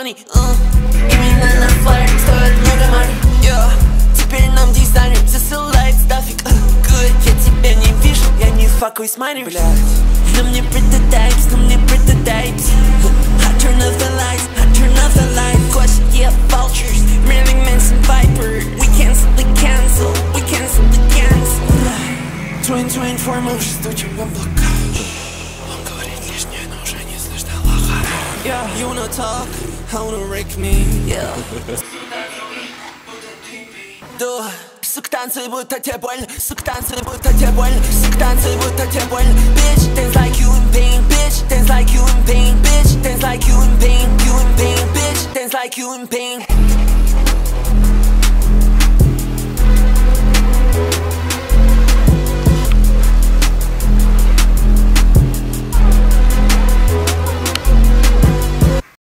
money, именно на флайер стоит много money, yeah. Теперь нам дизайнер засылает стафик, good. Я тебя не вижу, я не факую с майнером, блядь. Но мне prototypes, но мне prototypes. I turn off the lights, I turn off the lights. Question, yeah, vultures, Marilyn Manson, Viper. We cancel the cancel, we cancel the cancel. Twin форма уже стучим в облака. Он говорит лишнее, но уже не слышно лоха. Yeah, you wanna talk, I wanna wreck me, yeah. Да, сука, танцуй, будто тебе больно. Сука, танцуй, будто тебе больно. Сука, танцуй, будто тебе больно. Bitch, dance like you in pain. Bitch, dance like you in pain. Bitch, dance like you in pain. You in pain. Bitch, dance like you in pain.